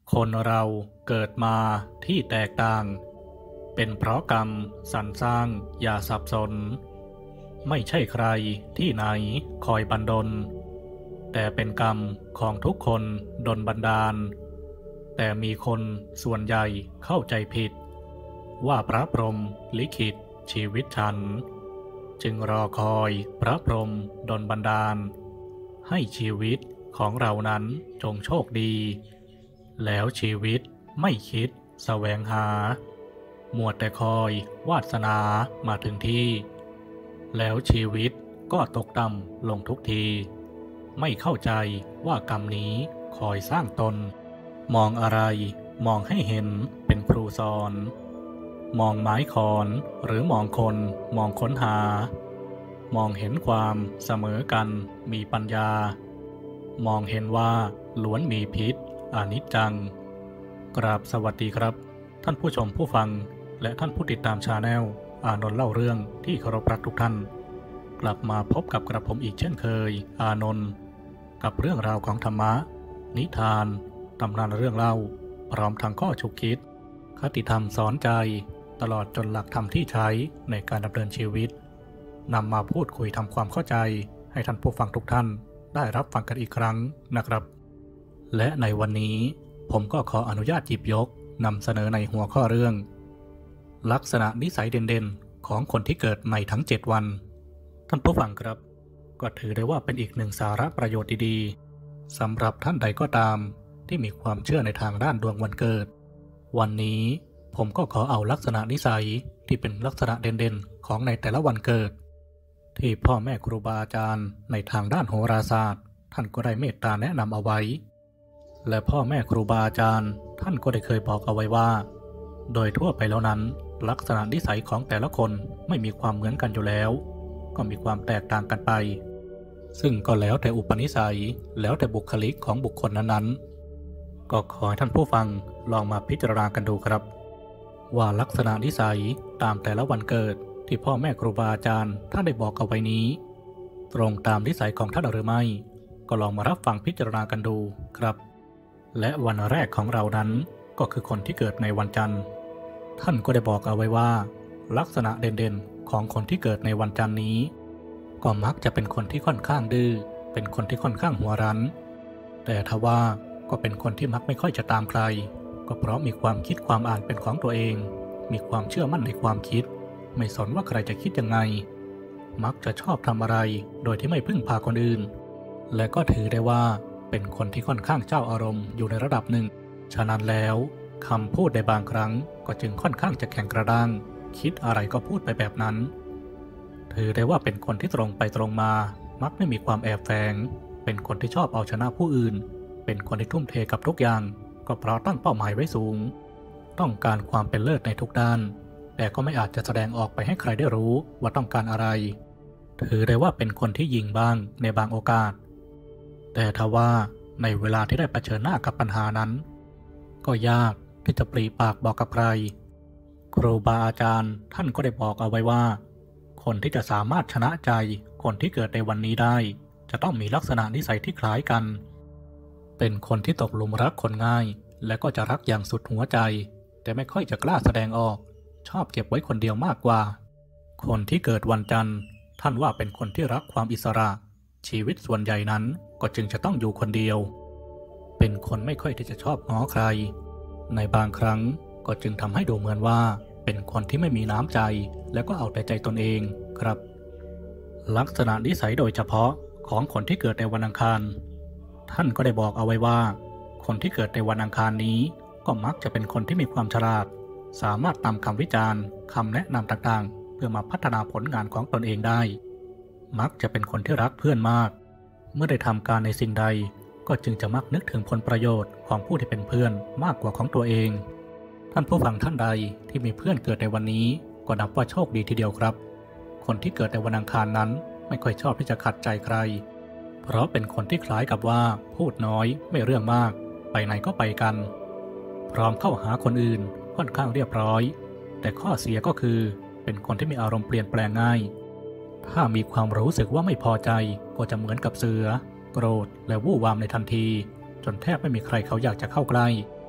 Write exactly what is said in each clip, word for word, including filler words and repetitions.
คนเราเกิดมาที่แตกต่าง เป็นเพราะกรรมสรรสร้างอย่าสับสน ไม่ใช่ใครที่ไหนคอยบันดล แต่เป็นกรรมของทุกคนดลบันดาล แต่มีคนส่วนใหญ่เข้าใจผิด ว่าพระพรหมลิขิตชีวิตฉัน จึงรอคอยพระพรหมดลบันดาล ให้ชีวิตของเรานั้นจงโชคดี แล้วชีวิตไม่คิดแสวงหามัวแต่คอยวาสนามาถึงที่ แล้วชีวิตก็ตกต่ำลงทุกที ไม่เข้าใจว่ากรรมนี้คอยสร้างตน มองอะไรมองให้เห็นเป็นครูสอน มองไม้ขอนหรือมองคนมองค้นหา มองเห็นความเสมอกันมีปัญญา มองเห็นว่าล้วนมีพิษอนิจจัง กราบสวัสดีครับท่านผู้ชมผู้ฟังและท่านผู้ติดตามชาแนลอานนท์เล่าเรื่องที่เคารพรักทุกท่านกลับมาพบกับกระผมอีกเช่นเคยอานนท์กับเรื่องราวของธรรมะนิทานตำนานเรื่องเล่าพร้อมทั้งข้อฉุกคิดคติธรรมสอนใจตลอดจนหลักธรรมที่ใช้ในการดำเนินชีวิตนำมาพูดคุยทำความเข้าใจให้ท่านผู้ฟังทุกท่านได้รับฟังกันอีกครั้งนะครับและในวันนี้ผมก็ขออนุญาตหยิบยกนำเสนอในหัวข้อเรื่องลักษณะนิสัยเด่นๆของคนที่เกิดในทั้งเจ็ดวันท่านผู้ฟังครับก็ถือได้ว่าเป็นอีกหนึ่งสาระประโยชน์ดีๆสำหรับท่านใดก็ตามที่มีความเชื่อในทางด้านดวงวันเกิดวันนี้ผมก็ขอเอาลักษณะนิสัยที่เป็นลักษณะเด่นๆของในแต่ละวันเกิดที่พ่อแม่ครูบาอาจารย์ในทางด้านโหราศาสตร์ท่านก็ได้เมตตาแนะนำเอาไว้และพ่อแม่ครูบาอาจารย์ท่านก็ได้เคยบอกเอาไว้ว่าโดยทั่วไปแล้วนั้นลักษณะนิสัยของแต่ละคนไม่มีความเหมือนกันอยู่แล้วก็มีความแตกต่างกันไปซึ่งก็แล้วแต่อุปนิสัยแล้วแต่บุคลิกของบุคคลนั้นๆก็ขอให้ท่านผู้ฟังลองมาพิจารณากันดูครับว่าลักษณะนิสัยตามแต่ละวันเกิดที่พ่อแม่ครูบาอาจารย์ท่านได้บอกเอาไว้นี้ตรงตามนิสัยของท่านหรือไม่ก็ลองมารับฟังพิจารณากันดูครับและวันแรกของเรานั้นก็คือคนที่เกิดในวันจันทร์ท่านก็ได้บอกเอาไว้ว่าลักษณะเด่นๆของคนที่เกิดในวันจันทร์นี้ก็มักจะเป็นคนที่ค่อนข้างดื้อเป็นคนที่ค่อนข้างหัวรั้นแต่ทว่าก็เป็นคนที่มักไม่ค่อยจะตามใครก็เพราะมีความคิดความอ่านเป็นของตัวเองมีความเชื่อมั่นในความคิดไม่สนว่าใครจะคิดยังไงมักจะชอบทำอะไรโดยที่ไม่พึ่งพาคนอื่นและก็ถือได้ว่าเป็นคนที่ค่อนข้างเจ้าอารมณ์อยู่ในระดับหนึ่งฉะนั้นแล้วคำพูดในบางครั้งก็จึงค่อนข้างจะแข็งกระด้างคิดอะไรก็พูดไปแบบนั้นถือได้ว่าเป็นคนที่ตรงไปตรงมามักไม่มีความแอบแฝงเป็นคนที่ชอบเอาชนะผู้อื่นเป็นคนที่ทุ่มเทกับทุกอย่างก็เพราะตั้งเป้าหมายไว้สูงต้องการความเป็นเลิศในทุกด้านแต่ก็ไม่อาจจะแสดงออกไปให้ใครได้รู้ว่าต้องการอะไรถือได้ว่าเป็นคนที่ยิงบ้างในบางโอกาสแต่ทว่าในเวลาที่ได้เผชิญหน้ากับปัญหานั้นก็ยากที่จะปรีปากบอกกับใครครูบาอาจารย์ท่านก็ได้บอกเอาไว้ว่าคนที่จะสามารถชนะใจคนที่เกิดในวันนี้ได้จะต้องมีลักษณะนิสัยที่คล้ายกันเป็นคนที่ตกหลุมรักคนง่ายและก็จะรักอย่างสุดหัวใจแต่ไม่ค่อยจะกล้าแสดงออกชอบเก็บไว้คนเดียวมากกว่าคนที่เกิดวันจันทร์ท่านว่าเป็นคนที่รักความอิสระชีวิตส่วนใหญ่นั้นก็จึงจะต้องอยู่คนเดียวเป็นคนไม่ค่อยที่จะชอบง้อใครในบางครั้งก็จึงทำให้ดูเหมือนว่าเป็นคนที่ไม่มีน้ำใจแล้วก็เอาแต่ใจตนเองครับลักษณะนิสัยโดยเฉพาะของคนที่เกิดในวันอังคารท่านก็ได้บอกเอาไว้ว่าคนที่เกิดในวันอังคารนี้ก็มักจะเป็นคนที่มีความฉลาดสามารถนำคำวิจารณ์คำแนะนำต่างๆเพื่อมาพัฒนาผลงานของตนเองได้มักจะเป็นคนที่รักเพื่อนมากเมื่อได้ทำการในสิ่งใดก็จึงจะมักนึกถึงผลประโยชน์ของผู้ที่เป็นเพื่อนมากกว่าของตัวเองท่านผู้ฟังท่านใดที่มีเพื่อนเกิดในวันนี้ก็นับว่าโชคดีทีเดียวครับคนที่เกิดในวันอังคารนั้นไม่ค่อยชอบที่จะขัดใจใครเพราะเป็นคนที่คล้ายกับว่าพูดน้อยไม่เรื่องมากไปไหนก็ไปกันพร้อมเข้าหาคนอื่นค่อนข้างเรียบร้อยแต่ข้อเสียก็คือเป็นคนที่มีอารมณ์เปลี่ยนแปลงง่ายถ้ามีความรู้สึกว่าไม่พอใจก็จะเหมือนกับเสือโกรธและวู่วามในทันทีจนแทบไม่มีใครเขาอยากจะเข้าใกล้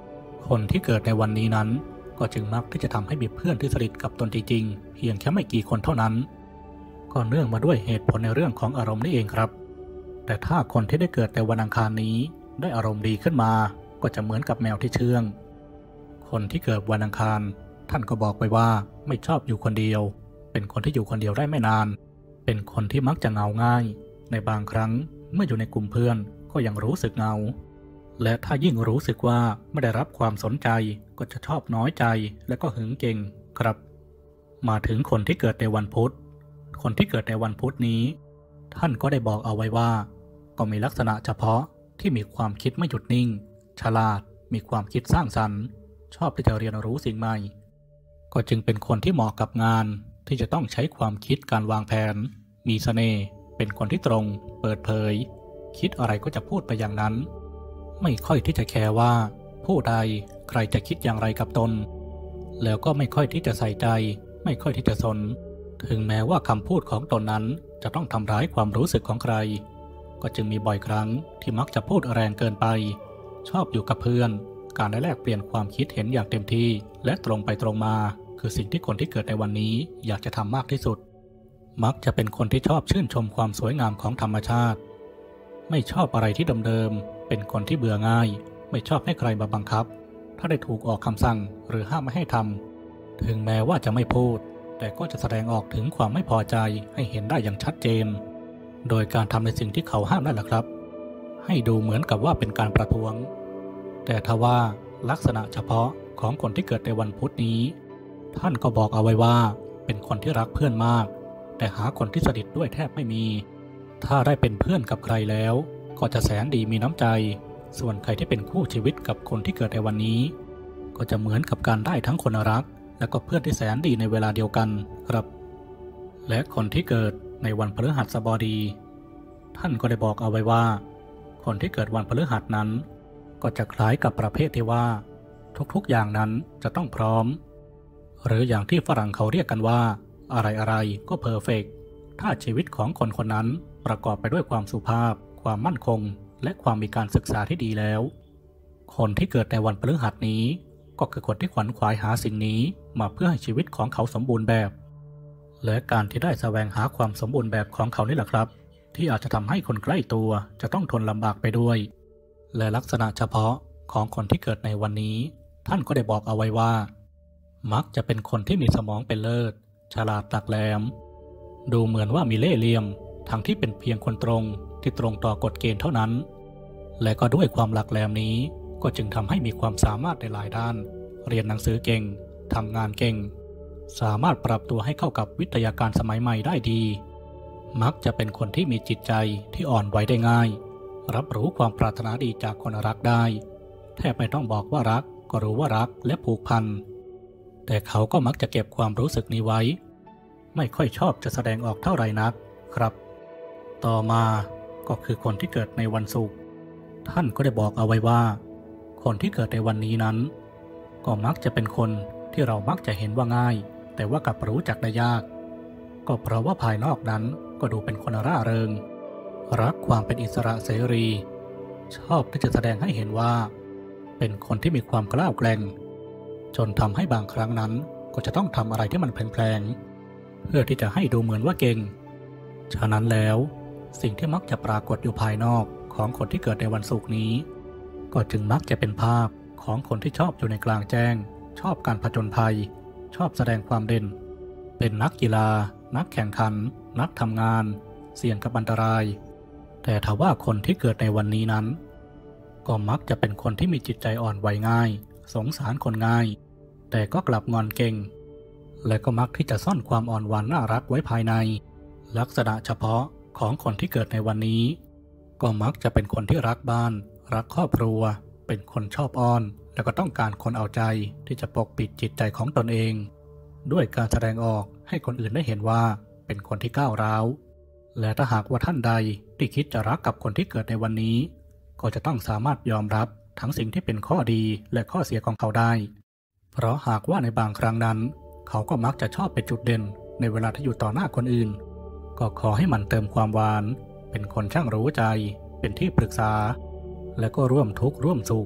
คนที่เกิดในวันนี้นั้นก็จึงมักที่จะทำให้มีเพื่อนที่สนิทกับตนจริงๆเพียงแค่ไม่กี่คนเท่านั้นก็เนื่องมาด้วยเหตุผลในเรื่องของอารมณ์นี่เองครับแต่ถ้าคนที่ได้เกิดในวันอังคารนี้ได้อารมณ์ดีขึ้นมาก็จะเหมือนกับแมวที่เชื่องคนที่เกิดวันอังคารท่านก็บอกไปว่าไม่ชอบอยู่คนเดียวเป็นคนที่อยู่คนเดียวได้ไม่นานเป็นคนที่มักจะเหงาง่ายในบางครั้งเมื่ออยู่ในกลุ่มเพื่อนก็ยังรู้สึกเหงาและถ้ายิ่งรู้สึกว่าไม่ได้รับความสนใจก็จะชอบน้อยใจและก็หึงเก่งครับมาถึงคนที่เกิดในวันพุธคนที่เกิดในวันพุธนี้ท่านก็ได้บอกเอาไว้ว่าก็มีลักษณะเฉพาะที่มีความคิดไม่หยุดนิ่งฉลาดมีความคิดสร้างสรรค์ชอบที่จะเรียนรู้สิ่งใหม่ก็จึงเป็นคนที่เหมาะกับงานที่จะต้องใช้ความคิดการวางแผนมีเสน่ห์เป็นคนที่ตรงเปิดเผยคิดอะไรก็จะพูดไปอย่างนั้นไม่ค่อยที่จะแคร์ว่าผู้ใดใครจะคิดอย่างไรกับตนแล้วก็ไม่ค่อยที่จะใส่ใจไม่ค่อยที่จะสนถึงแม้ว่าคำพูดของตนนั้นจะต้องทำร้ายความรู้สึกของใครก็จึงมีบ่อยครั้งที่มักจะพูดแรงเกินไปชอบอยู่กับเพื่อนการได้แลกเปลี่ยนความคิดเห็นอย่างเต็มที่และตรงไปตรงมาคือสิ่งที่คนที่เกิดในวันนี้อยากจะทำมากที่สุดมักจะเป็นคนที่ชอบชื่นชมความสวยงามของธรรมชาติไม่ชอบอะไรที่เดิมๆเป็นคนที่เบื่อง่ายไม่ชอบให้ใครมาบังคับถ้าได้ถูกออกคำสั่งหรือห้ามไม่ให้ทำถึงแม้ว่าจะไม่พูดแต่ก็จะแสดงออกถึงความไม่พอใจให้เห็นได้อย่างชัดเจนโดยการทำในสิ่งที่เขาห้ามนั่นแหละครับให้ดูเหมือนกับว่าเป็นการประท้วงแต่ทว่าลักษณะเฉพาะของคนที่เกิดในวันพุธนี้ท่านก็บอกเอาไว้ว่าเป็นคนที่รักเพื่อนมากแต่หาคนที่สนิทด้วยแทบไม่มีถ้าได้เป็นเพื่อนกับใครแล้วก็จะแสนดีมีน้ำใจส่วนใครที่เป็นคู่ชีวิตกับคนที่เกิดในวันนี้ก็จะเหมือนกับการได้ทั้งคนรักและก็เพื่อนที่แสนดีในเวลาเดียวกันครับและคนที่เกิดในวันพฤหัสบดีท่านก็ได้บอกเอาไว้ว่าคนที่เกิดวันพฤหัสนั้นก็จะคล้ายกับประเภทที่ว่าทุกๆอย่างนั้นจะต้องพร้อมหรืออย่างที่ฝรั่งเขาเรียกกันว่าอะไรๆก็เพอร์เฟกต์ถ้าชีวิตของคนคนนั้นประกอบไปด้วยความสุภาพความมั่นคงและความมีการศึกษาที่ดีแล้วคนที่เกิดในวันพฤหัสนี้ก็คือคนที่ขวนขวายหาสิ่งนี้มาเพื่อให้ชีวิตของเขาสมบูรณ์แบบและการที่ได้แสวงหาความสมบูรณ์แบบของเขานี่แหละครับที่อาจจะทำให้คนใกล้ตัวจะต้องทนลำบากไปด้วยและลักษณะเฉพาะของคนที่เกิดในวันนี้ท่านก็ได้บอกเอาไว้ว่ามักจะเป็นคนที่มีสมองเป็นเลิศฉลาดหลักแหลมดูเหมือนว่ามีเล่ห์เหลี่ยมทั้งที่เป็นเพียงคนตรงที่ตรงต่อกฎเกณฑ์เท่านั้นและก็ด้วยความหลักแหลมนี้ก็จึงทำให้มีความสามารถในหลายด้านเรียนหนังสือเก่งทำงานเก่งสามารถปรับตัวให้เข้ากับวิทยาการสมัยใหม่ได้ดีมักจะเป็นคนที่มีจิตใจที่อ่อนไหวได้ง่ายรับรู้ความปรารถนาดีจากคนรักได้แทบไม่ต้องบอกว่ารักก็รู้ว่ารักและผูกพันแต่เขาก็มักจะเก็บความรู้สึกนี้ไว้ไม่ค่อยชอบจะแสดงออกเท่าไหร่นักครับต่อมาก็คือคนที่เกิดในวันศุกร์ท่านก็ได้บอกเอาไว้ว่าคนที่เกิดในวันนี้นั้นก็มักจะเป็นคนที่เรามักจะเห็นว่าง่ายแต่ว่ากลับรู้จักได้ยากก็เพราะว่าภายนอกนั้นก็ดูเป็นคนร่าเริงรักความเป็นอิสระเสรีชอบที่จะแสดงให้เห็นว่าเป็นคนที่มีความกล้าแกร่งจนทำให้บางครั้งนั้นก็จะต้องทำอะไรที่มันแผลงๆเพื่อที่จะให้ดูเหมือนว่าเก่งฉะนั้นแล้วสิ่งที่มักจะปรากฏอยู่ภายนอกของคนที่เกิดในวันศุกร์นี้ก็จึงมักจะเป็นภาพของคนที่ชอบอยู่ในกลางแจ้งชอบการผจญภัยชอบแสดงความเด่นเป็นนักกีฬานักแข่งขันนักทำงานเสี่ยงกับอันตรายแต่ถ้าว่าคนที่เกิดในวันนี้นั้นก็มักจะเป็นคนที่มีจิตใจอ่อนไหวง่ายสงสารคนง่ายแต่ก็กลับงอนเก่งและก็มักที่จะซ่อนความอ่อนหวานน่ารักไว้ภายในลักษณะเฉพาะของคนที่เกิดในวันนี้ก็มักจะเป็นคนที่รักบ้านรักครอบครัวเป็นคนชอบอ้อนแล้วก็ต้องการคนเอาใจที่จะปกปิดจิตใจของตนเองด้วยการแสดงออกให้คนอื่นได้เห็นว่าเป็นคนที่ก้าวร้าวและถ้าหากว่าท่านใดที่คิดจะรักกับคนที่เกิดในวันนี้ก็จะต้องสามารถยอมรับทั้งสิ่งที่เป็นข้อดีและข้อเสียของเขาได้เพราะหากว่าในบางครั้งนั้นเขาก็มักจะชอบเป็นจุดเด่นในเวลาที่อยู่ต่อหน้าคนอื่นก็ขอให้มันเติมความหวานเป็นคนช่างรู้ใจเป็นที่ปรึกษาและก็ร่วมทุกข์ร่วมสุข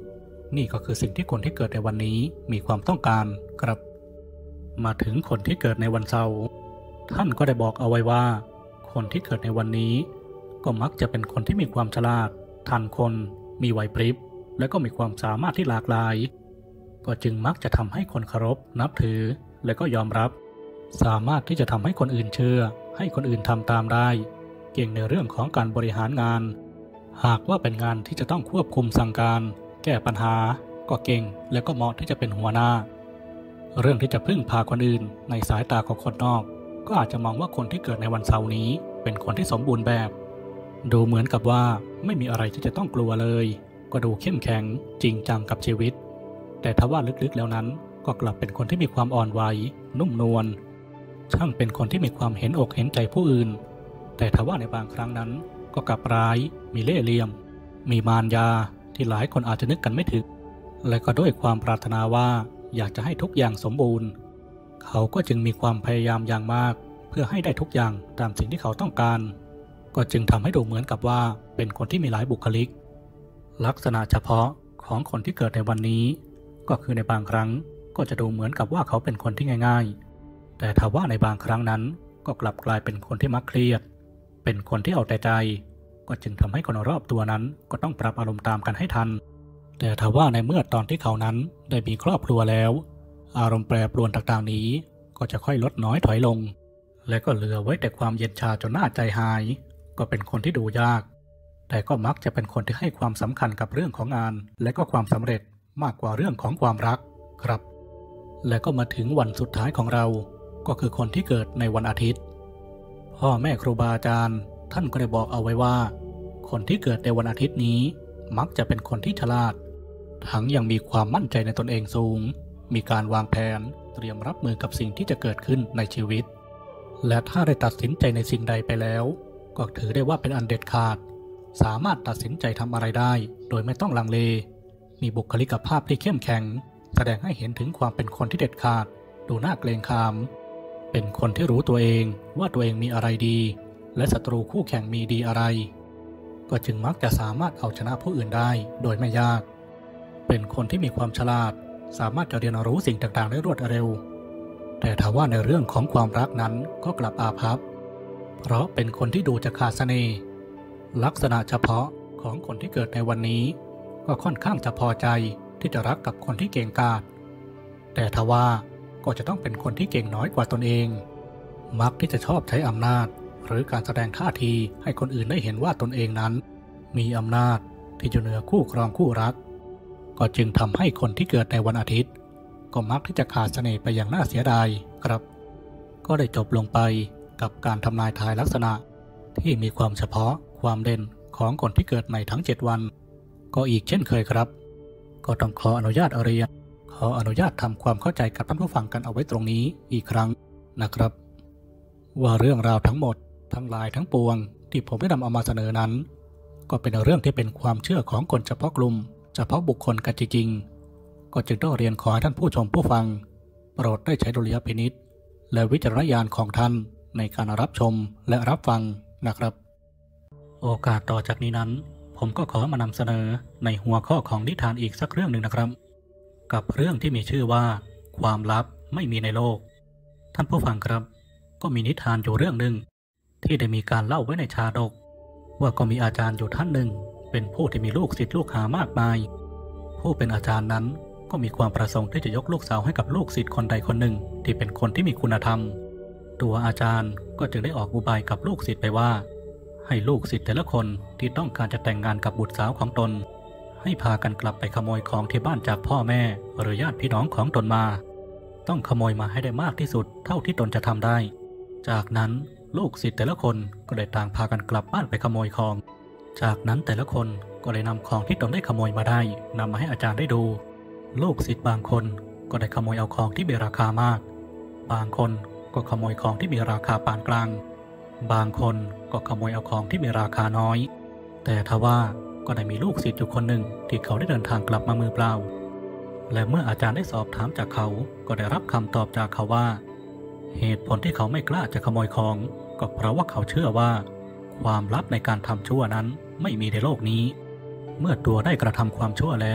นี่ก็คือสิ่งที่คนที่เกิดในวันนี้มีความต้องการครับมาถึงคนที่เกิดในวันเสาร์ท่านก็ได้บอกเอาไว้ว่าคนที่เกิดในวันนี้ก็มักจะเป็นคนที่มีความฉลาดทันคนมีไหวพริบและก็มีความสามารถที่หลากหลายก็จึงมักจะทำให้คนเคารพนับถือและก็ยอมรับสามารถที่จะทำให้คนอื่นเชื่อให้คนอื่นทำตามได้เก่งในเรื่องของการบริหารงานหากว่าเป็นงานที่จะต้องควบคุมสั่งการแก้ปัญหาก็เก่งและก็เหมาะที่จะเป็นหัวหน้าเรื่องที่จะพึ่งพาคนอื่นในสายตาของคนนอกก็อาจจะมองว่าคนที่เกิดในวันเสาร์นี้เป็นคนที่สมบูรณ์แบบดูเหมือนกับว่าไม่มีอะไรที่จะต้องกลัวเลยก็ดูเข้มแข็งจริงจังกับชีวิตแต่ถ้าว่าลึกๆแล้วนั้นก็กลับเป็นคนที่มีความอ่อนไหวนุ่มนวลช่างเป็นคนที่มีความเห็นอกเห็นใจผู้อื่นแต่ถ้าว่าในบางครั้งนั้นก็กลับร้ายมีเล่ห์เหลี่ยมมีมารยาที่หลายคนอาจจะนึกกันไม่ถึงและก็ด้วยความปรารถนาว่าอยากจะให้ทุกอย่างสมบูรณ์เขาก็จึงมีความพยายามอย่างมากเพื่อให้ได้ทุกอย่างตามสิ่งที่เขาต้องการก็จึงทำให้ดูเหมือนกับว่าเป็นคนที่มีหลายบุคลิกลักษณะเฉพาะของคนที่เกิดในวันนี้ก็คือในบางครั้งก็จะดูเหมือนกับว่าเขาเป็นคนที่ง่ายๆแต่ถ้าว่าในบางครั้งนั้นก็กลับกลายเป็นคนที่มักเครียดเป็นคนที่เอาแต่ใจก็จึงทำให้คนรอบตัวนั้นก็ต้องปรับอารมณ์ตามกันให้ทันแต่ถ้าว่าในเมื่อตอนที่เขานั้นได้มีครอบครัวแล้วอารมณ์แปรปรวนต่างๆนี้ก็จะค่อยลดน้อยถอยลงและก็เหลือไว้แต่ความเย็นชาจนน่าใจหายก็เป็นคนที่ดูยากแต่ก็มักจะเป็นคนที่ให้ความสำคัญกับเรื่องของงานและก็ความสำเร็จมากกว่าเรื่องของความรักครับและก็มาถึงวันสุดท้ายของเราก็คือคนที่เกิดในวันอาทิตย์พ่อแม่ครูบาอาจารย์ท่านก็ได้บอกเอาไว้ว่าคนที่เกิดในวันอาทิตย์นี้มักจะเป็นคนที่ฉลาดทั้งยังมีความมั่นใจในตนเองสูงมีการวางแผนเตรียมรับมือกับสิ่งที่จะเกิดขึ้นในชีวิตและถ้าได้ตัดสินใจในสิ่งใดไปแล้วก็ถือได้ว่าเป็นอันเด็ดขาดสามารถตัดสินใจทำอะไรได้โดยไม่ต้องลังเลมีบุคลิกภาพที่เข้มแข็งแสดงให้เห็นถึงความเป็นคนที่เด็ดขาดดูน่าเกรงขามเป็นคนที่รู้ตัวเองว่าตัวเองมีอะไรดีและศัตรูคู่แข่งมีดีอะไรก็จึงมักจะสามารถเอาชนะผู้อื่นได้โดยไม่ยากเป็นคนที่มีความฉลาดสามารถจะเรียนรู้สิ่งต่างๆได้รวดเร็วแต่ถ้าว่าในเรื่องของความรักนั้นก็กลับอาภัพเพราะเป็นคนที่ดูจะขาดเสน่ห์ลักษณะเฉพาะของคนที่เกิดในวันนี้ก็ค่อนข้างจะพอใจที่จะรักกับคนที่เก่งกาจแต่ทว่าก็จะต้องเป็นคนที่เก่งน้อยกว่าตนเองมักที่จะชอบใช้อำนาจหรือการแสดงท่าทีให้คนอื่นได้เห็นว่าตนเองนั้นมีอำนาจที่จะเหนือคู่ครองคู่รักก็จึงทำให้คนที่เกิดในวันอาทิตย์ก็มักที่จะขาดเสน่ห์ไปอย่างน่าเสียดายครับก็ได้จบลงไปกับการทำนายทายลักษณะที่มีความเฉพาะความเด่นของคนที่เกิดในทั้งเจ็ดวันก็อีกเช่นเคยครับก็ต้องขออนุญาตเรียนขออนุญาตทำความเข้าใจกับท่านผู้ฟังกันเอาไว้ตรงนี้อีกครั้งนะครับว่าเรื่องราวทั้งหมดทั้งหลายทั้งปวงที่ผมได้นำเอามาเสนอนั้นก็เป็นเรื่องที่เป็นความเชื่อของคนเฉพาะกลุ่มเฉพาะบุคคลกันจริงๆก็จึงต้องเรียนขอให้ท่านผู้ชมผู้ฟังโปรดได้ใช้ดุลยพินิจและวิจารณญาณของท่านในการรับชมและรับฟังนะครับโอกาสต่อจากนี้นั้นผมก็ขอมานำเสนอในหัวข้อของนิทานอีกสักเรื่องหนึ่งนะครับกับเรื่องที่มีชื่อว่าความลับไม่มีในโลกท่านผู้ฟังครับก็มีนิทานอยู่เรื่องหนึ่งที่ได้มีการเล่าไว้ในชาดกว่าก็มีอาจารย์อยู่ท่านหนึ่งเป็นผู้ที่มีลูกศิษย์ลูกหามากมายผู้เป็นอาจารย์นั้นก็มีความประสงค์ที่จะยกลูกสาวให้กับลูกศิษย์คนใดคนหนึ่งที่เป็นคนที่มีคุณธรรมตัวอาจารย์ก็จึงได้ออกอุบายกับลูกศิษย์ไปว่าให้ลูกศิษย์แต่ละคนที่ต้องการจะแต่งงานกับบุตรสาวของตนให้พากันกลับไปขโมยของที่บ้านจากพ่อแม่หรือญาติพี่น้องของตนมาต้องขโมยมาให้ได้มากที่สุดเท่าที่ตนจะทำได้จากนั้นลูกศิษย์แต่ละคนก็ได้ต่างพากันกลับบ้านไปขโมยของจากนั้นแต่ละคนก็ได้นำของที่ตนได้ขโมยมาได้นำมาให้อาจารย์ได้ดูลูกศิษย์บางคนก็ได้ขโมยเอาของที่มีราคามากบางคนก็ขโมยของที่มีราคาปานกลางบางคนก็ขโมยเอาของที่มีราคาน้อยแต่ทว่าก็ได้มีลูกศิษย์อยู่คนหนึ่งที่เขาได้เดินทางกลับมามือเปล่าและเมื่ออาจารย์ได้สอบถามจากเขาก็ได้รับคำตอบจากเขาว่าเหตุผลที่เขาไม่กล้าจะขโมยของก็เพราะว่าเขาเชื่อว่าความลับในการทำชั่วนั้นไม่มีในโลกนี้เมื่อตัวได้กระทำความชั่วแล้ว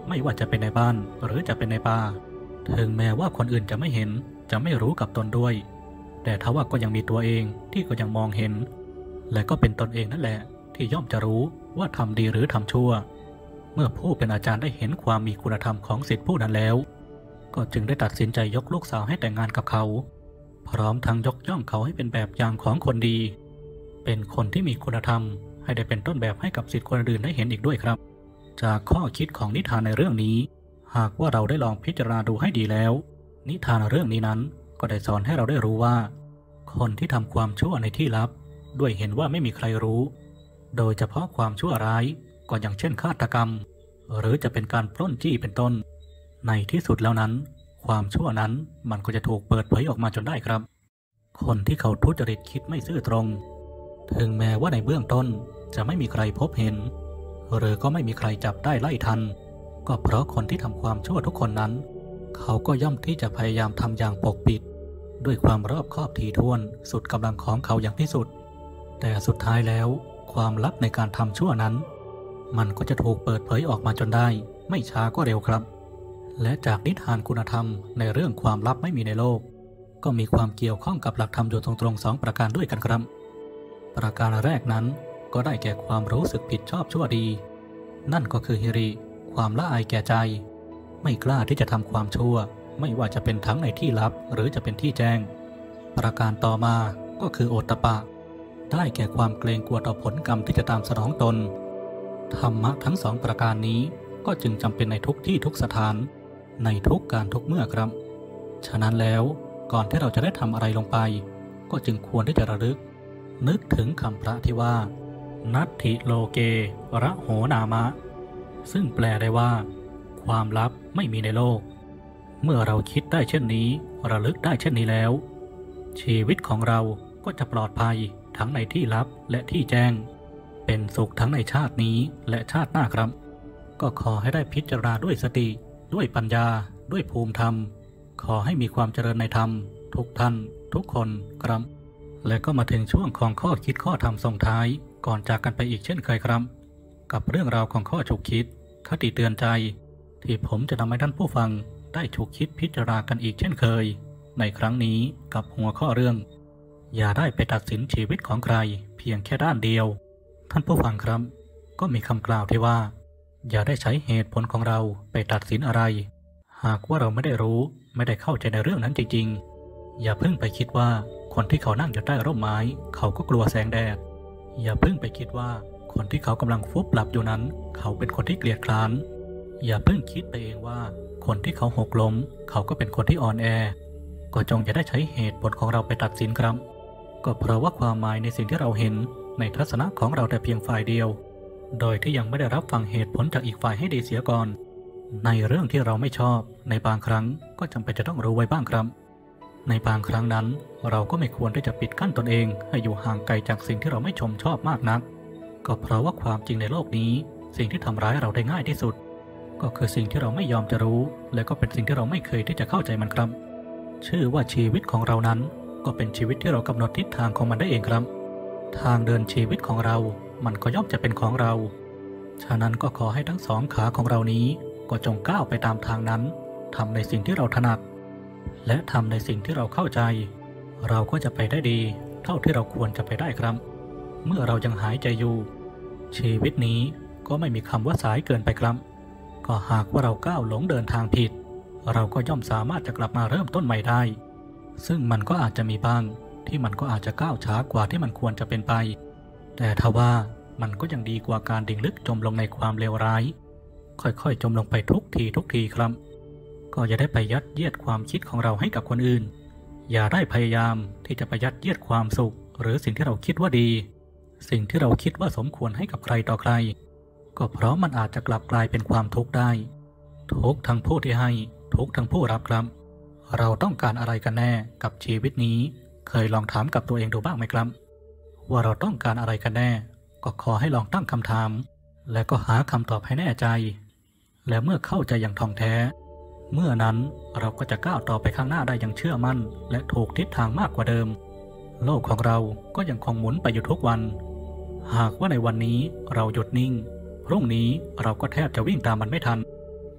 ไม่ว่าจะเป็นในบ้านหรือจะเป็นในป่าถึงแม้ว่าคนอื่นจะไม่เห็นจะไม่รู้กับตนด้วยแต่ทว่าก็ยังมีตัวเองที่ก็ยังมองเห็นและก็เป็นตนเองนั่นแหละที่ย่อมจะรู้ว่าทำดีหรือทำชั่วเมื่อผู้เป็นอาจารย์ได้เห็นความมีคุณธรรมของศิษย์ผู้นั้นแล้วก็จึงได้ตัดสินใจยกลูกสาวให้แต่งงานกับเขาพร้อมทั้งยกย่องเขาให้เป็นแบบอย่างของคนดีเป็นคนที่มีคุณธรรมให้ได้เป็นต้นแบบให้กับศิษย์คนอื่นได้เห็นอีกด้วยครับจากข้อคิดของนิทานในเรื่องนี้หากว่าเราได้ลองพิจารณาดูให้ดีแล้วนิทานเรื่องนี้นั้นก็ได้สอนให้เราได้รู้ว่าคนที่ทำความชั่วในที่ลับด้วยเห็นว่าไม่มีใครรู้โดยเฉพาะความชั่วร้ายก็อย่างเช่นฆาตกรรมหรือจะเป็นการปล้นจี้เป็นต้นในที่สุดแล้วนั้นความชั่วนั้นมันก็จะถูกเปิดเผยออกมาจนได้ครับคนที่เขาทุจริตคิดไม่ซื่อตรงถึงแม้ว่าในเบื้องต้นจะไม่มีใครพบเห็นหรือก็ไม่มีใครจับได้ไล่ทันก็เพราะคนที่ทำความชั่วทุกคนนั้นเขาก็ย่อมที่จะพยายามทำอย่างปกปิดด้วยความรอบคอบถี่ถ้วนสุดกำลังของเขาอย่างที่สุดแต่สุดท้ายแล้วความลับในการทำชั่วนั้นมันก็จะถูกเปิดเผยออกมาจนได้ไม่ช้าก็เร็วครับและจากนิทานคุณธรรมในเรื่องความลับไม่มีในโลกก็มีความเกี่ยวข้องกับหลักธรรมอยู่ตรงๆสองประการด้วยกันครับประการแรกนั้นก็ได้แก่ความรู้สึกผิดชอบชั่วดีนั่นก็คือฮิริความละอายแก่ใจไม่กล้าที่จะทำความชั่วไม่ว่าจะเป็นทั้งในที่ลับหรือจะเป็นที่แจ้งประการต่อมาก็คือโอตตัปปะได้แก่ความเกรงกลัวต่อผลกรรมที่จะตามสนองตนธรรมะทั้งสองประการนี้ก็จึงจำเป็นในทุกที่ทุกสถานในทุกการทุกเมื่อครับฉะนั้นแล้วก่อนที่เราจะได้ทำอะไรลงไปก็จึงควรที่จะระลึกนึกถึงคำพระที่ว่านัตถิโลเกระโหนามะซึ่งแปลได้ว่าความลับไม่มีในโลกเมื่อเราคิดได้เช่นนี้ระลึกได้เช่นนี้แล้วชีวิตของเราก็จะปลอดภัยทั้งในที่ลับและที่แจ้งเป็นสุขทั้งในชาตินี้และชาติหน้าครับก็ขอให้ได้พิจารณาด้วยสติด้วยปัญญาด้วยภูมิธรรมขอให้มีความเจริญในธรรมทุกท่านทุกคนครับและก็มาถึงช่วงของข้อคิดข้อธรรมส่งท้ายก่อนจากกันไปอีกเช่นเคยครับกับเรื่องราวของข้อฉุกคิดคติเตือนใจที่ผมจะนำให้ท่านผู้ฟังได้ฉุกคิดพิจารณากันอีกเช่นเคยในครั้งนี้กับหัวข้อเรื่องอย่าได้ไปตัดสินชีวิตของใครเพียงแค่ด้านเดียวท่านผู้ฟังครับก็มีคำกล่าวที่ว่าอย่าได้ใช้เหตุผลของเราไปตัดสินอะไรหากว่าเราไม่ได้รู้ไม่ได้เข้าใจในเรื่องนั้นจริงๆอย่าเพิ่งไปคิดว่าคนที่เขานั่งอยู่ใต้ร่มไม้เขาก็กลัวแสงแดดอย่าเพิ่งไปคิดว่าคนที่เขากำลังฟุบหลับอยู่นั้นเขาเป็นคนที่เกลียดคร้านอย่าเพิ่งคิดไปเองว่าคนที่เขาหกล้มเขาก็เป็นคนที่อ่อนแอก็จงอย่าได้ใช้เหตุผลของเราไปตัดสินครับก็เพราะว่าความหมายในสิ่งที่เราเห็นในทัศนะของเราแต่เพียงฝ่ายเดียวโดยที่ยังไม่ได้รับฟังเหตุผลจากอีกฝ่ายให้ดีเสียก่อนในเรื่องที่เราไม่ชอบในบางครั้งก็จำเป็นจะต้องรู้ไว้บ้างครับในบางครั้งนั้นเราก็ไม่ควรที่จะปิดกั้นตนเองให้อยู่ห่างไกลจากสิ่งที่เราไม่ชมชอบมากนักก็เพราะว่าความจริงในโลกนี้สิ่งที่ทำร้ายเราได้ง่ายที่สุดก็คือสิ่งที่เราไม่ยอมจะรู้และก็เป็นสิ่งที่เราไม่เคยที่จะเข้าใจมันครับชื่อว่าชีวิตของเรานั้นก็เป็นชีวิตที่เรากำหนดทิศทางของมันได้เองครับทางเดินชีวิตของเรามันก็ย่อมจะเป็นของเราฉะนั้นก็ขอให้ทั้งสองขาของเรานี้ก็จงก้าวไปตามทางนั้นทำในสิ่งที่เราถนัดและทำในสิ่งที่เราเข้าใจเราก็จะไปได้ดีเท่าที่เราควรจะไปได้ครับเมื่อเรายังหายใจอยู่ชีวิตนี้ก็ไม่มีคำว่าสายเกินไปครับก็หากว่าเราก้าวหลงเดินทางผิดเราก็ย่อมสามารถจะกลับมาเริ่มต้นใหม่ได้ซึ่งมันก็อาจจะมีบ้างที่มันก็อาจจะก้าวช้ากว่าที่มันควรจะเป็นไปแต่ทว่ามันก็ยังดีกว่าการดิ่งลึกจมลงในความเลวร้ายค่อยๆจมลงไปทุกทีทุกทีครับก็อย่าได้ไปยัดเยียดความคิดของเราให้กับคนอื่นอย่าได้พยายามที่จะไปยัดเยียดความสุขหรือสิ่งที่เราคิดว่าดีสิ่งที่เราคิดว่าสมควรให้กับใครต่อใครก็เพราะมันอาจจะกลับกลายเป็นความทุกข์ได้ทุกข์ทั้งผู้ที่ให้ทุกข์ทั้งผู้รับครับเราต้องการอะไรกันแน่กับชีวิตนี้เคยลองถามกับตัวเองดูบ้างไหมครับว่าเราต้องการอะไรกันแน่ก็ขอให้ลองตั้งคำถามและก็หาคำตอบให้แน่ใจและเมื่อเข้าใจอย่างท่องแท้เมื่อนั้นเราก็จะก้าวต่อไปข้างหน้าได้อย่างเชื่อมั่นและถูกทิศทางมากกว่าเดิมโลกของเราก็ยังคงหมุนไปอยู่ทุกวันหากว่าในวันนี้เราหยุดนิ่งพรุ่งนี้เราก็แทบจะวิ่งตามมันไม่ทัน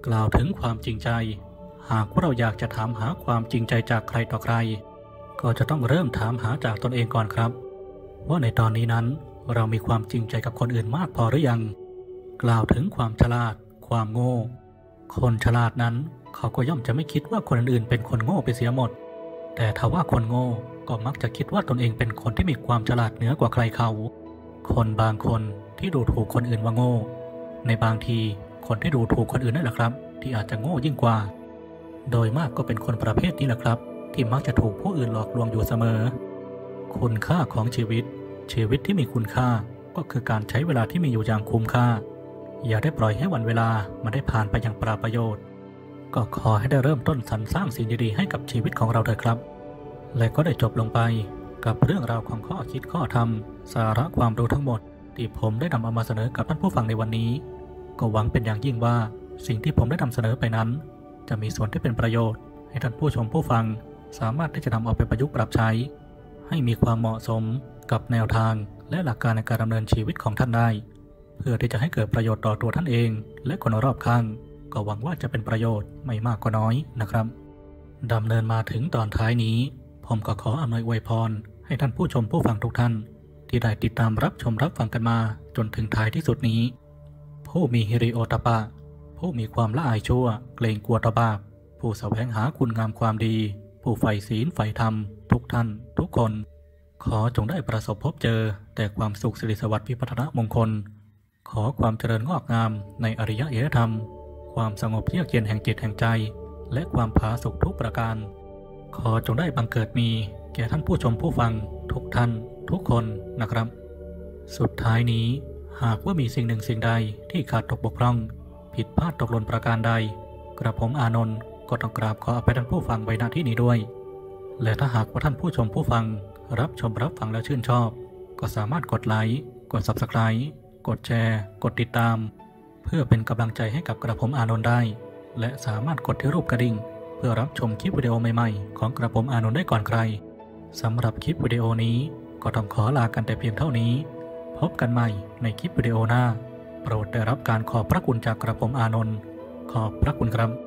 กล่าวถึงความจริงใจหากว่าเราอยากจะถามหาความจริงใจจากใครต่อใครก็จะต้องเริ่มถามหาจากตนเองก่อนครับว่าในตอนนี้นั้นเรามีความจริงใจกับคนอื่นมากพอหรือยังกล่าวถึงความฉลาดความโง่คนฉลาดนั้นเขาก็ย่อมจะไม่คิดว่าคนอื่นเป็นคนโง่ไปเสียหมดแต่ถ้าว่าคนโง่ก็มักจะคิดว่าตนเองเป็นคนที่มีความฉลาดเหนือกว่าใครเขาคนบางคนที่ดูถูกคนอื่นว่าโง่ในบางทีคนที่ดูถูกคนอื่นนั่นแหละครับที่อาจจะโง่ยิ่งกว่าโดยมากก็เป็นคนประเภทนี้แหละครับที่มักจะถูกผู้อื่นหลอกลวงอยู่เสมอคุณค่าของชีวิตชีวิตที่มีคุณค่าก็คือการใช้เวลาที่มีอยู่อย่างคุ้มค่าอย่าได้ปล่อยให้วันเวลามันได้ผ่านไปอย่างปราประโยชน์ก็ขอให้ได้เริ่มต้นสรรสร้างสิ่งดีๆให้กับชีวิตของเราเถอะครับและก็ได้จบลงไปกับเรื่องราวของข้อคิดข้อธรรมสาระความรู้ทั้งหมดที่ผมได้นำเอามาเสนอกับท่านผู้ฟังในวันนี้ก็หวังเป็นอย่างยิ่งว่าสิ่งที่ผมได้นำเสนอไปนั้นจะมีส่วนที่เป็นประโยชน์ให้ท่านผู้ชมผู้ฟังสามารถที่จะนำเอาไปประยุกต์ปรับใช้ให้มีความเหมาะสมกับแนวทางและหลักการในการดำเนินชีวิตของท่านได้เพื่อที่จะให้เกิดประโยชน์ต่อตัวท่านเองและคนรอบข้างก็หวังว่าจะเป็นประโยชน์ไม่มากก็น้อยนะครับดำเนินมาถึงตอนท้ายนี้ผมก็ขออำนวยอวยพรให้ท่านผู้ชมผู้ฟังทุกท่านที่ได้ติดตามรับชมรับฟังกันมาจนถึงท้ายที่สุดนี้ผู้มีฮิริโอตปะผู้มีความละอายชั่วเกรงกลัวต่อบาปผู้แสวงหาคุณงามความดีผู้ใฝ่ศีลใฝ่ธรรมทุกท่านทุกคนขอจงได้ประสบพบเจอแต่ความสุขสิริสวัสดิ์พิพัฒนมงคลขอความเจริญงอกงามในอริยเอธรรมความสงบเยือกเย็นแห่งจิตแห่งใจและความผาสุกทุกประการขอจงได้บังเกิดมีแก่ท่านผู้ชมผู้ฟังทุกท่านทุกคนนะครับสุดท้ายนี้หากว่ามีสิ่งหนึ่งสิ่งใดที่ขาดตกบกพร่องผิดพลาดตกหล่นประการใดกระผมอานนท์ก็ต้องกราบขออภัยท่านผู้ฟังไว้ณที่นี้ด้วยและถ้าหากว่าท่านผู้ชมผู้ฟังรับชมรับฟังแล้วชื่นชอบก็สามารถกดไลค์กด ซับสไครบ์ กดแชร์กดติดตามเพื่อเป็นกำลังใจให้กับกระผมอานนท์ได้และสามารถกดที่รูปกระดิ่งเพื่อรับชมคลิปวิดีโอใหม่ๆของกระผมอานนท์ได้ก่อนใครสำหรับคลิปวิดีโอนี้ก็ต้องขอลากันแต่เพียงเท่านี้พบกันใหม่ในคลิปวิดีโอหน้าโปรดได้รับการขอบพระคุณจากกระผมอานนท์ขอบพระคุณครับ